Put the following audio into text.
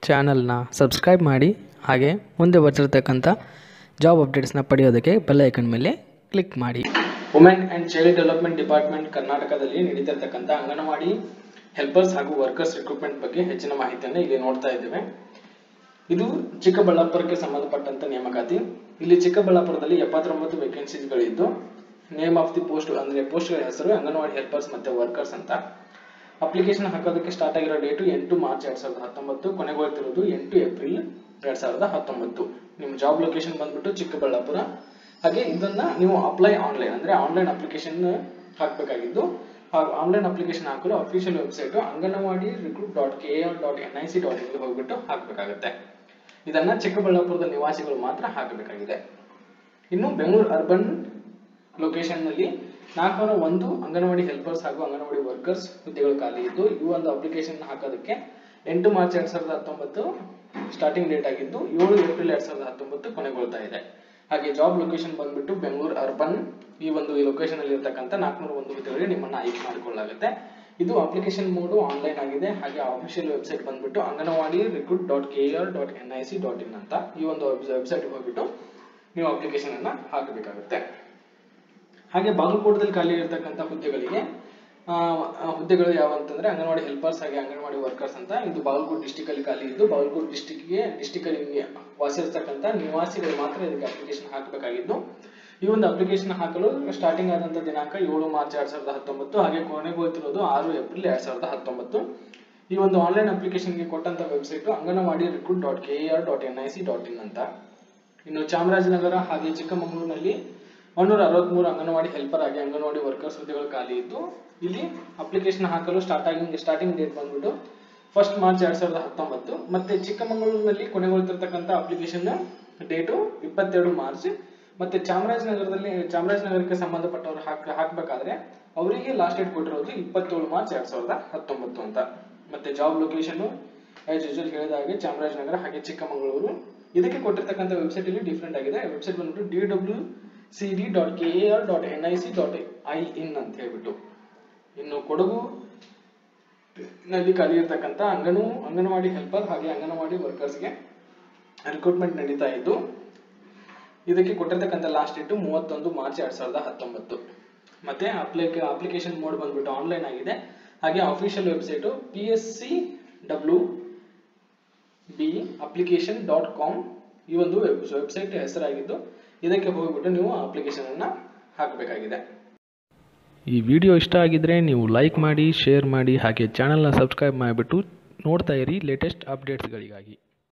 ಚಾನಲ್ನ ಸಬ್ಸ್ಕ್ರೈಬ್ ಮಾಡಿ ಹಾಗೆ ಮುಂದೆ ಬರ್ತಿರತಕ್ಕಂಥ ಜಾಬ್ ಅಪ್ಡೇಟ್ಸ್ನ ಪಡೆಯೋದಕ್ಕೆ ಬೆಲ್ ಐಕನ್ ಮೇಲೆ ಕ್ಲಿಕ್ ಮಾಡಿ. Women and child development department ಕರ್ನಾಟಕದಲ್ಲಿ ನಡೀತಿರ್ತಕ್ಕಂಥ ಅಂಗನವಾಡಿ ಹೆಲ್ಪರ್ಸ್ ಹಾಗೂ ವರ್ಕರ್ಸ್ ರಿಕ್ರೂಟ್ಮೆಂಟ್ ಬಗ್ಗೆ ಹೆಚ್ಚಿನ ಮಾಹಿತಿಯನ್ನು ಇಲ್ಲಿ ನೋಡ್ತಾ ಇದ್ದೇವೆ. ಇದು ಚಿಕ್ಕಬಳ್ಳಾಪುರಕ್ಕೆ ಸಂಬಂಧಪಟ್ಟಂತ ನೇಮಕಾತಿ. ಇಲ್ಲಿ ಚಿಕ್ಕಬಳ್ಳಾಪುರದಲ್ಲಿ 79 ವೇಕೆನ್ಸೀಸ್ಗಳಿದ್ದು ನೇಮ್ ಆಫ್ ದಿ ಪೋಸ್ಟ್ ಅಂದ್ರೆ ಪೋಸ್ಟ್ಗಳ ಹೆಸರು ಅಂಗನವಾಡಿ ಹೆಲ್ಪರ್ಸ್ ಮತ್ತೆ ವರ್ಕರ್ಸ್ ಅಂತ. ಅಪ್ಲಿಕೇಶನ್ ಹಾಕೋದಕ್ಕೆ ಸ್ಟಾರ್ಟ್ ಆಗಿರೋ ಡೇಟು 8 ಮಾರ್ಚ್ 2019, ಕೊನೆಗೊಳ್ತಿರೋದು 8 ಏಪ್ರಿಲ್ 2019. ನಿಮ್ಮ ಜಾಬ್ ಲೊಕೇಶನ್ ಬಂದ್ಬಿಟ್ಟು ಚಿಕ್ಕಬಳ್ಳಾಪುರ. ಹಾಗೆ ಇದನ್ನ ನೀವು ಅಪ್ಲೈ ಆನ್ಲೈನ್ ಅಂದ್ರೆ ಆನ್ಲೈನ್ ಅಪ್ಲಿಕೇಶನ್ ಹಾಕಬೇಕಾಗಿದ್ದು, ಆನ್ಲೈನ್ ಅಪ್ಲಿಕೇಶನ್ ಹಾಕಲು ಅಫಿಷಿಯಲ್ ವೆಬ್ಸೈಟ್ ಅಂಗನವಾಡಿ recruit.kar.nic.in ಗೆ ಹೋಗ್ಬಿಟ್ಟು ಹಾಕಬೇಕಾಗುತ್ತೆ. ಇದನ್ನ ಚಿಕ್ಕಬಳ್ಳಾಪುರದ ನಿವಾಸಿಗಳು ಮಾತ್ರ ಹಾಕಬೇಕಾಗಿದೆ. ಇನ್ನು ಬೆಂಗಳೂರು ಅರ್ಬನ್ ಲೊಕೇಶನ್ ನಲ್ಲಿ 401 ಅಂಗನವಾಡಿ ಹೆಲ್ಪರ್ಸ್ ಹಾಗೂ ಅಂಗನವಾಡಿ ವರ್ಕರ್ಸ್ ಹುದ್ದೆಗಳು ಖಾಲಿ ಇದ್ದು, ಈ ಒಂದು ಅಪ್ಲಿಕೇಶನ್ ಹಾಕೋದಕ್ಕೆ 8 ಮಾರ್ಚ್ 2019 ಸ್ಟಾರ್ಟಿಂಗ್ ಡೇಟ್ ಆಗಿದ್ದು 7 ಏಪ್ರಿಲ್ 2019 ಕೊನೆಗೊಳ್ತಾ ಇದೆ. ಹಾಗೆ ಜಾಬ್ ಲೊಕೇಶನ್ ಬಂದ್ಬಿಟ್ಟು ಬೆಂಗಳೂರು ಅರ್ಬನ್. ಈ ಲೊಕೇಶನ್ ಅಲ್ಲಿ ಇರತಕ್ಕಂತ 401 ಹುದ್ದೆಗಳಿಗೆ ನಿಮ್ಮನ್ನ ಆಯ್ಕೆ ಮಾಡಿಕೊಳ್ಳಲಾಗುತ್ತೆ. ಇದು ಅಪ್ಲಿಕೇಶನ್ ಮೋಡ್ ಆನ್ಲೈನ್ ಆಗಿದೆ. ಹಾಗೆ ಅಫಿಷಿಯಲ್ ವೆಬ್ಸೈಟ್ ಬಂದ್ಬಿಟ್ಟು ಅಂಗನವಾಡಿ recruit.kar.nic.in ಅಂತ. ಈ ಒಂದು ವೆಬ್ಸೈಟ್ ಹೋಗ್ಬಿಟ್ಟು ನೀವು ಅಪ್ಲಿಕೇಶನ್ ಅನ್ನ ಹಾಕಬೇಕಾಗುತ್ತೆ. ಹಾಗೆ ಬಾಗಲಕೋಟದಲ್ಲಿ ಖಾಲಿ ಇರತಕ್ಕಂತ ಹುದ್ದೆಗಳು ಯಾವ ಅಂತಂದ್ರೆ ಅಂಗನವಾಡಿ ಹೆಲ್ಪರ್ಸ್ ಹಾಗೆ ಅಂಗನವಾಡಿ ವರ್ಕರ್ಸ್ ಅಂತ. ಇದು ಬಾಗಲಕೋಟೆ ಡಿಸ್ಟಿಕ್ ಅಲ್ಲಿ ಖಾಲಿ ಇದ್ದು, ಬಾಗಲಕೋಟೆ ಡಿಸ್ಟಿಕ್ ಅಲ್ಲಿ ವಾಸಿಸಿರ್ತಕ್ಕಂಥ ನಿವಾಸಿಗಳು ಮಾತ್ರ ಇದಕ್ಕೆ ಅಪ್ಲಿಕೇಶನ್ ಹಾಕಬೇಕಾಗಿದ್ದು, ಈ ಒಂದು ಅಪ್ಲಿಕೇಶನ್ ಹಾಕಲು ಸ್ಟಾರ್ಟಿಂಗ್ ಆದಂತ ದಿನಾಂಕ 7 ಮಾರ್ಚ್ 2019 ಹಾಗೆ ಕೊನೆಗೊಳ್ತಿರೋದು 6 ಏಪ್ರಿಲ್ 2019. ಈ ಒಂದು ಆನ್ಲೈನ್ ಅಪ್ಲಿಕೇಶನ್ ಗೆ ಕೊಟ್ಟಂತ ವೆಬ್ಸೈಟ್ ಅಂಗನವಾಡಿ recruit.kar.nic.in ಅಂತ. ಇನ್ನು ಚಾಮರಾಜನಗರ ಹಾಗೆ ಚಿಕ್ಕಮಗಳೂರಿನಲ್ಲಿ 163 ಅಂಗನವಾಡಿ ಹೆಲ್ಪರ್ ಹಾಗೆ ಅಂಗನವಾಡಿ ವರ್ಕರ್ಸ್ ಹುದ್ದೆಗಳು ಖಾಲಿ ಇದ್ದು, ಇಲ್ಲಿ ಅಪ್ಲಿಕೇಶನ್ ಹಾಕಲು ಸ್ಟಾರ್ಟಿಂಗ್ ಡೇಟ್ ಬಂದ್ಬಿಟ್ಟು 1 ಮಾರ್ಚ್ 2019. ಮತ್ತೆ ಚಿಕ್ಕಮಗಳೂರಿನಲ್ಲಿ ಕೊನೆಗೊಳ್ತಿರ್ತಕ್ಕಂಥ ಅಪ್ಲಿಕೇಶನ್ ಡೇಟು 22 ಮಾರ್ಚ್. ಮತ್ತೆ ಚಾಮರಾಜನಗರಕ್ಕೆ ಸಂಬಂಧಪಟ್ಟವರು ಹಾಕಬೇಕಾದ್ರೆ ಅವರಿಗೆ ಲಾಸ್ಟ್ ಡೇಟ್ ಕೊಟ್ಟಿರೋದು 27 ಮಾರ್ಚ್ 2019 ಅಂತ. ಮತ್ತೆ ಜಾಬ್ ಲೊಕೇಶನ್ ಆಸ್ ಯೂಶುವಲ್ ಹೇಳಿದ ಹಾಗೆ ಚಾಮರಾಜನಗರ ಹಾಗೆ ಚಿಕ್ಕಮಗಳೂರು. ಇದಕ್ಕೆ ಕೊಟ್ಟಿರ್ತಕ್ಕಂಥ ವೆಬ್ಸೈಟ್ ಇಲ್ಲಿ ಡಿಫ್ರೆಂಟ್ ಆಗಿದೆ. ವೆಬ್ಸೈಟ್ ಬಂದ್ಬಿಟ್ಟು dwcd.kar.nic.in ಅಂತ ಹೇಳ್ಬಿಟ್ಟು. ಇನ್ನು ಕೊಡಗು ನಲ್ಲಿ ಖಾಲಿ ಇರತಕ್ಕಂತ ಅಂಗನವಾಡಿ ಹೆಲ್ಪರ್ ಹಾಗೆ ಅಂಗನವಾಡಿ ವರ್ಕರ್ಸ್ಗೆ ರಿಕ್ರೂಟ್ಮೆಂಟ್ ನಡೀತಾ ಇದ್ದು, ಇದಕ್ಕೆ ಕೊಟ್ಟಿರ್ತಕ್ಕಂಥ ಲಾಸ್ಟ್ ಡೇಟ್ 31 ಮಾರ್ಚ್ 2019. ಮತ್ತೆ ಅಪ್ಲಿಕೇಶನ್ ಮೋಡ್ ಬಂದ್ಬಿಟ್ಟು ಆನ್ಲೈನ್ ಆಗಿದೆ. ಹಾಗೆ ಅಫಿಷಿಯಲ್ ವೆಬ್ಸೈಟ್ pscwbapplication.com ಈ ಒಂದು ವೆಬ್ಸೈಟ್ ಹೆಸರಾಗಿದ್ದು, ಇದಕ್ಕೆ ಹೋಗ್ಬಿಟ್ಟು ನೀವು ಅಪ್ಲಿಕೇಶನ್ ಅನ್ನ ಹಾಕಬೇಕಾಗಿದೆ. ಈ ವಿಡಿಯೋ ಇಷ್ಟ ಆಗಿದ್ರೆ ನೀವು ಲೈಕ್ ಮಾಡಿ, ಶೇರ್ ಮಾಡಿ, ಹಾಗೆ ಚಾನಲ್ನ ಸಬ್ಸ್ಕ್ರೈಬ್ ಮಾಡಿಬಿಟ್ಟು ನೋಡ್ತಾ ಇರಿ ಲೇಟೆಸ್ಟ್ ಅಪ್ಡೇಟ್ಸ್ಗಳಿಗಾಗಿ.